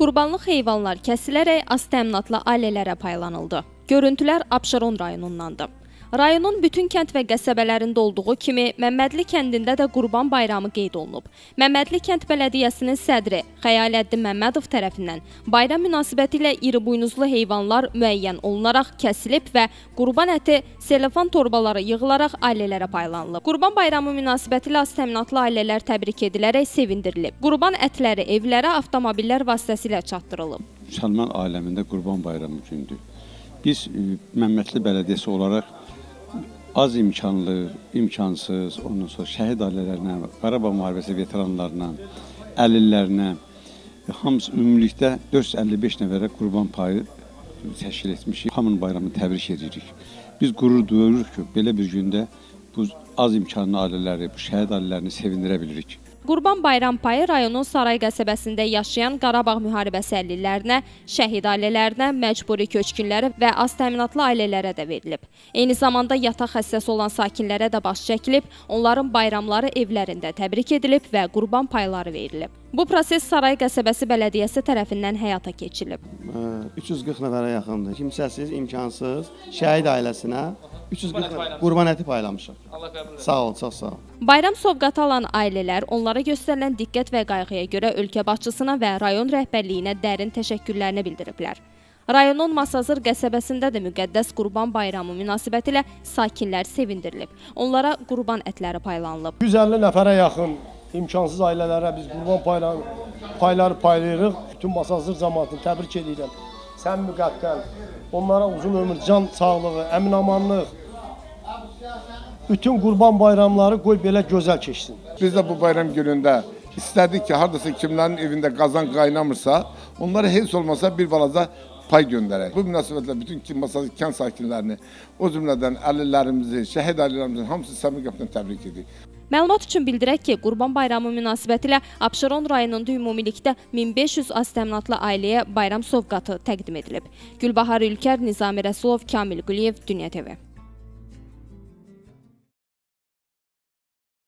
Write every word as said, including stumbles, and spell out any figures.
Qurbanlıq heyvanlar kəsilərək az təminatlı ailələrə paylanıldı. Görüntülər Abşeron rayonundandır. Rayonun bütün kənd və qəsəbələrində olduğu kimi Məmmədli kəndində də Qurban Bayramı qeyd olunub. Məmmədli kənd bələdiyyəsinin sədri Xəyaləddin Məmmədov tərəfindən bayram münasibəti ilə iri buynuzlu heyvanlar müəyyən olunaraq kəsilib və qurban əti selofan torbaları yığılaraq ailələrə paylanılıb. Qurban Bayramı münasibəti ilə az təminatlı ailələr təbrik edilərək sevindirilib. Qurban ətləri evlərə avtomobillər vasitəsilə çatdırılıb. Müsəlman aləmində Qurban Bayramı gündür. Biz Məmmədli bələdiyyəsi olaraq az imkanlı, imkansız, ondan sonra şəhid ailələrinə, Qarabağ müharibəsi veteranlarına, əlillərinə, hamısı ümumilikdə dörd yüz əlli beş nəfərə qurban payı təşkil etmişik. Hamının bayramını təbrik edirik. Biz qürur duyuruq ki, belə bir gündə bu az imkanlı ailələri, bu şəhid ailələrini sevindirə bilirik. Qurban Bayram payı rayonun Saray qəsəbəsində yaşayan Qarabağ müharibəsi əlillərinə, şəhid ailələrinə, məcburi köçkünlərə və az təminatlı ailələrə də verilib. Eyni zamanda yataq xəstəsi olan sakinlərə də baş çəkilib, onların bayramları evlərində təbrik edilib və qurban payları verilib. Bu proses Saray qəsəbəsi bələdiyyəsi tərəfindən həyata keçirilib. üç yüz qırx nəfərə yaxındır. Kimsəsiz, imkansız, şəhid ailəsinə üç yüz qırx qurban əti paylamışıq. Sağ ol, çox sağ ol. Bayram sovqatı alan ailələr onlara göstərilən diqqət və qayğıya görə ölkə başçısına və rayon rəhbərliyinə dərin təşəkkürlərini bildiriblər. Rayonun Masazır qəsəbəsində də müqəddəs Qurban Bayramı münasibəti ilə sakinlər sevindirilib. Onlara qurban ətləri paylanılıb. yüz əlli nəfərə yaxın imkansız ailələrə biz qurban payları, payları paylayırıq. Bütün Masazır cəmaatını təbrik edirəm. Sən müqəddəm, onlara uzun ömür, can sağlığı, əmin-amanlıq, bütün qurban bayramları qoy belə gözəl keçsin. Biz də bu bayram günündə istədik ki, haradasa kimlərin evində qazan qaynamırsa, onlara heç olmasa bir balaca pay göndərək. Bu münasibətlə bütün Masazır kənd sakinlərini, o cümlədən əlillərimizi, şəhid ailələrimizin hamısı səmimi qəlbdən təbrik edirik. Məlumat üçün bildirək ki, Qurban Bayramı münasibəti ilə Abşeron rayonunda ümumilikdə min beş yüz az təminatlı ailəyə bayram sovqatı təqdim edilib. Gülbahar Ülkər, Nizami Rəsulov, Kamil Quliyev, Dünya T V.